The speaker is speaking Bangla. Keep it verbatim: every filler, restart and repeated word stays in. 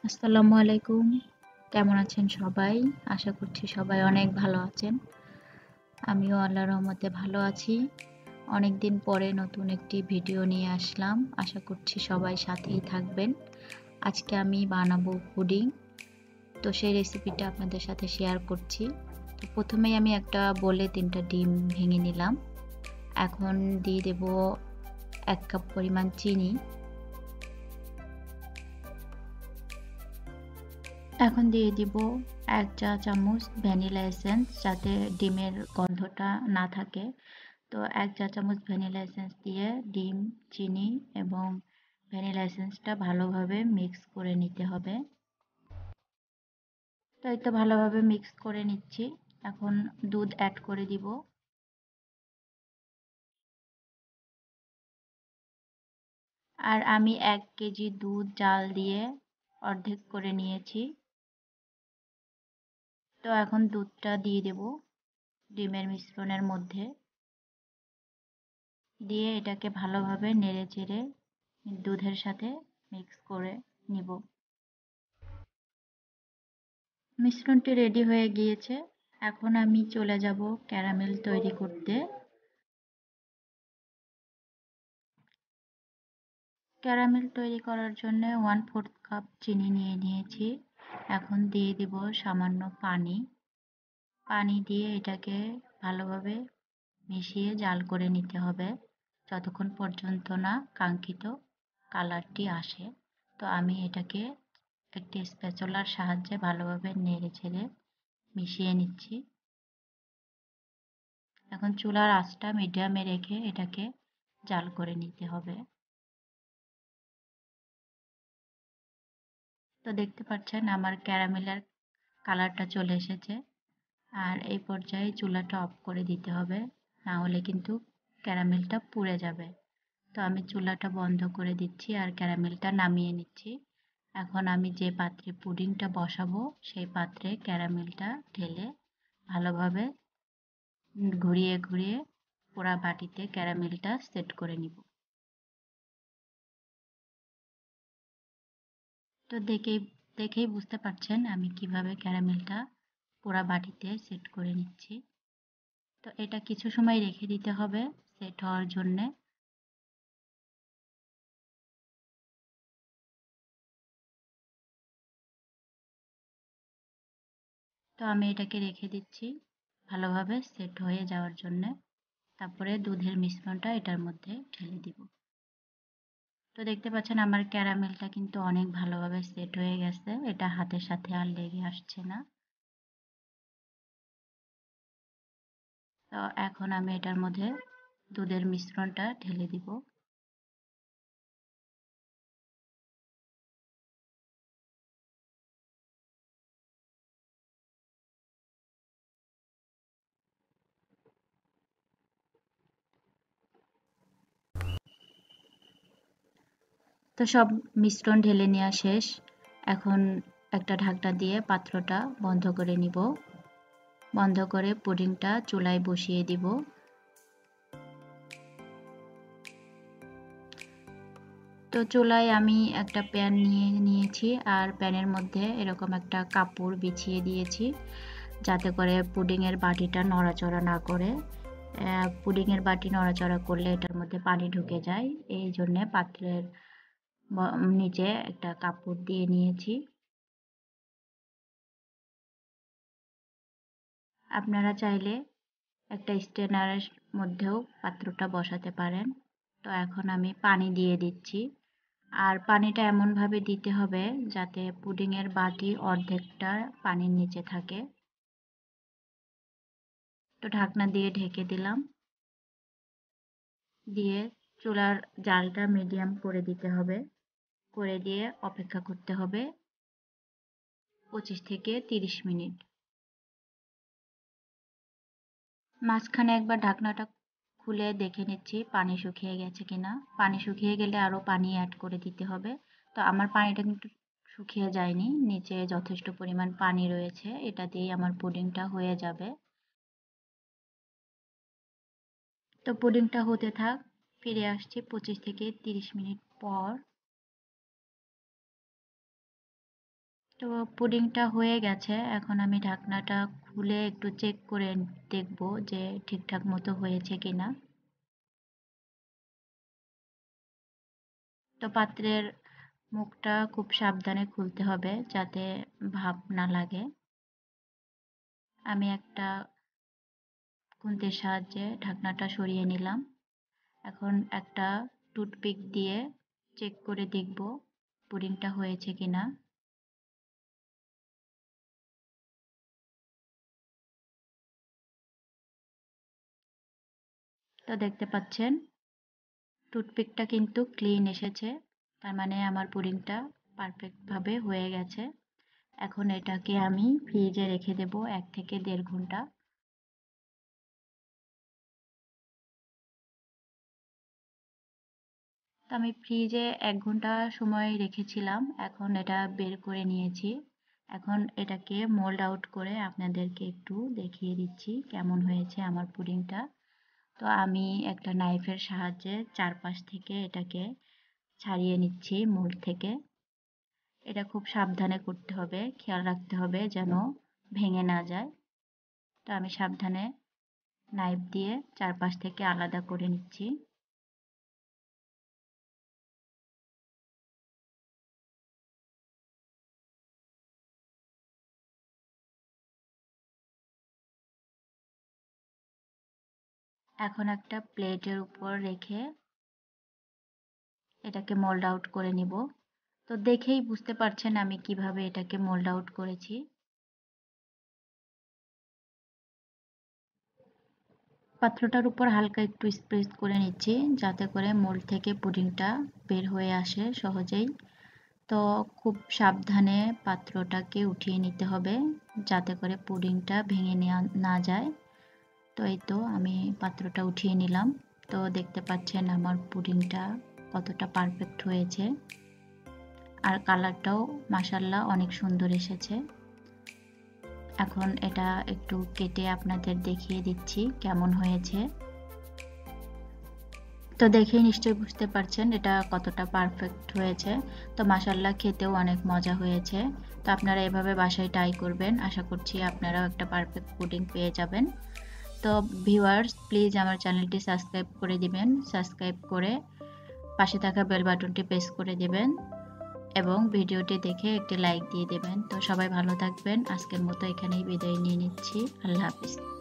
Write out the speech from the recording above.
আসসালামু আলাইকুম। কেমন আছেন সবাই? আশা করছি সবাই অনেক ভালো আছেন। আমিও আল্লাহর রহমতে ভালো আছি। অনেকদিন পরে নতুন একটি ভিডিও নিয়ে আসলাম। আশা করছি সবাই সাথেই থাকবেন। আজকে আমি বানাবো পুডিং। তো সেই রেসিপিটা আপনাদের সাথে শেয়ার করছি। তো প্রথমেই আমি একটা বলে তিনটা ডিম ভেঙে নিলাম। এখন দিয়ে দেব এক কাপ পরিমাণ চিনি। এখন দিয়ে দিব এক চা চামচ ভ্যানিলা এসেন্স, যাতে ডিমের গন্ধটা না থাকে। তো এক চা চামচ ভ্যানিলা এসেন্স দিয়ে ডিম, চিনি এবং ভ্যানিলা এসেন্সটা ভালোভাবে মিক্স করে নিতে হবে। তো এই তো ভালোভাবে মিক্স করে নিচ্ছি। এখন দুধ অ্যাড করে দিব। আর আমি এক কেজি দুধ জাল দিয়ে অর্ধেক করে নিয়েছি। তো এখন দুধটা দিয়ে দেব ডিমের মিশ্রণের মধ্যে। দিয়ে এটাকে ভালোভাবে নেড়েচেড়ে দুধের সাথে মিক্স করে নিব। মিশ্রণটি রেডি হয়ে গিয়েছে। এখন আমি চলে যাব ক্যারামেল তৈরি করতে। ক্যারামেল তৈরি করার জন্য ওয়ান ফোর্থ কাপ চিনি নিয়ে নিয়েছি। এখন দিয়ে দিব সামান্য পানি। পানি দিয়ে এটাকে ভালোভাবে মিশিয়ে জাল করে নিতে হবে, যতক্ষণ পর্যন্ত না কাঙ্ক্ষিত কালারটি আসে। তো আমি এটাকে একটি স্প্যাচুলার সাহায্যে ভালোভাবে নেড়ে ছেড়ে মিশিয়ে নিচ্ছি। এখন চুলার আঁচটা মিডিয়ামে রেখে এটাকে জাল করে নিতে হবে। তো দেখতে পাচ্ছেন আমার ক্যারামেলের কালারটা চলে এসেছে। আর এই পর্যায়ে চুলাটা অফ করে দিতে হবে, না হলে কিন্তু ক্যারামেলটা পুড়ে যাবে। তো আমি চুলাটা বন্ধ করে দিচ্ছি আর ক্যারামেলটা নামিয়ে নিচ্ছি। এখন আমি যে পাত্রে পুডিংটা বসাবো সেই পাত্রে ক্যারামেলটা ঢেলে ভালোভাবে ঘুরিয়ে ঘুরিয়ে পুরা বাটিতে ক্যারামেলটা সেট করে নিব। তো দেখেই দেখেই বুঝতে পারছেন আমি কিভাবে ক্যারামেলটা পুরা বাটিতে সেট করে নিচ্ছি। তো এটা কিছু সময় রেখে দিতে হবে সেট হওয়ার জন্যে। তো আমি এটাকে রেখে দিচ্ছি ভালোভাবে সেট হয়ে যাওয়ার জন্যে। তারপরে দুধের মিশ্রণটা এটার মধ্যে ঢেলে দিব। তো দেখতে পাচ্ছেন আমার ক্যারামেলটা কিন্তু অনেক ভালোভাবে সেট হয়ে গেছে, এটা হাতের সাথে আর লেগে আসছে না। তো এখন আমি এটার মধ্যে দুধের মিশ্রণটা ঢেলে দিব। তো সব মিশ্রণ ঢেলে নেওয়া শেষ। এখন একটা ঢাকনা দিয়ে পাত্রটা বন্ধ করে নিব। বন্ধ করে পুডিংটা চুলায় বসিয়ে দিব। তো চুলায় আমি একটা প্যান নিয়ে নিয়েছি আর প্যানের মধ্যে এরকম একটা কাপড় বিছিয়ে দিয়েছি, যাতে করে পুডিংয়ের বাটিটা নড়াচড়া না করে। পুডিংয়ের বাটি নড়াচড়া করলে এটার মধ্যে পানি ঢুকে যায়, এই জন্যে পাত্রের নিচে একটা কাপড় দিয়ে নিয়েছি। আপনারা চাইলে একটা স্ট্রেনারের মধ্যেও পাত্রটা বসাতে পারেন। তো এখন আমি পানি দিয়ে দিচ্ছি। আর পানিটা এমনভাবে দিতে হবে যাতে পুডিংয়ের বাটি অর্ধেকটা পানির নিচে থাকে। তো ঢাকনা দিয়ে ঢেকে দিলাম। দিয়ে চুলার জালটা মিডিয়াম করে দিতে হবে। করে দিয়ে অপেক্ষা করতে হবে পঁচিশ থেকে তিরিশ মিনিট। মাঝখানে একবার ঢাকনাটা খুলে দেখে নিচ্ছি পানি শুকিয়ে গেছে কিনা। পানি শুকিয়ে গেলে আরও পানি অ্যাড করে দিতে হবে। তো আমার পানিটা কিন্তু শুকিয়ে যায়নি, নিচে যথেষ্ট পরিমাণ পানি রয়েছে, এটা দিয়েই আমার পুডিংটা হয়ে যাবে। তো পুডিংটা হতে থাক, ফিরে আসছি পঁচিশ থেকে তিরিশ মিনিট পর। তো পুডিংটা হয়ে গেছে, এখন আমি ঢাকনাটা খুলে একটু চেক করে দেখব যে ঠিকঠাক মতো হয়েছে কিনা। তো পাত্রের মুখটা খুব সাবধানে খুলতে হবে যাতে ভাপ না লাগে। আমি একটা খুন্তির সাহায্যে ঢাকনাটা সরিয়ে নিলাম। এখন একটা টুথপিক দিয়ে চেক করে দেখব পুডিংটা হয়েছে কিনা। তো দেখতে পাচ্ছেন টুথপিকটা কিন্তু ক্লিন এসেছে, তার মানে আমার পুডিংটা পারফেক্টভাবে হয়ে গেছে। এখন এটাকে আমি ফ্রিজে রেখে দেব এক থেকে দেড় ঘন্টা। তো আমি ফ্রিজে এক ঘন্টা সময় রেখেছিলাম, এখন এটা বের করে নিয়েছি। এখন এটাকে মোল্ড আউট করে আপনাদেরকে একটু দেখিয়ে দিচ্ছি কেমন হয়েছে আমার পুডিংটা। তো আমি একটা নাইফের সাহায্যে চারপাশ থেকে এটাকে ছাড়িয়ে নিচ্ছি মোল্ড থেকে। এটা খুব সাবধানে করতে হবে, খেয়াল রাখতে হবে যেন ভেঙে না যায়। তো আমি সাবধানে নাইফ দিয়ে চারপাশ থেকে আলাদা করে নিচ্ছি। এখন একটা প্লেটের উপর রেখে এটাকে মোল্ড আউট করে নিব। তো দেখেই বুঝতে পারছেন আমি কিভাবে এটাকে মোল্ড আউট করেছি। পাত্রটার উপর হালকা একটু স্প্রেস করে নিচ্ছি যাতে করে মোল্ড থেকে পুডিংটা বের হয়ে আসে সহজেই। তো খুব সাবধানে পাত্রটাকে উঠিয়ে নিতে হবে যাতে করে পুডিংটা ভেঙে নেওয়া না যায়। তো এই তো আমি পাত্রটা উঠিয়ে নিলাম। তো দেখতে পাচ্ছেন আমার পুডিংটা কতটা পারফেক্ট হয়েছে, আর কালারটাও মাশাআল্লাহ অনেক সুন্দর এসেছে। এখন এটা একটু কেটে আপনাদের দেখিয়ে দিচ্ছি কেমন হয়েছে। তো দেখেই নিশ্চয়ই বুঝতে পারছেন এটা কতটা পারফেক্ট হয়েছে। তো মাশাআল্লাহ খেতেও অনেক মজা হয়েছে। তো আপনারা এভাবে বাসায় ট্রাই করবেন, আশা করছি আপনারাও একটা পারফেক্ট পুডিং পেয়ে যাবেন। তো ভিউয়ার্স প্লিজ আমার চ্যানেলটি সাবস্ক্রাইব করে দিবেন, সাবস্ক্রাইব করে পাশে থাকা বেল বাটনটি প্রেস করে দিবেন এবং ভিডিওটি দেখে একটি লাইক দিয়ে দেবেন। তো সবাই ভালো থাকবেন, আজকের মতো এখানেই বিদায় নিয়ে নিচ্ছি। আল্লাহ হাফিজ।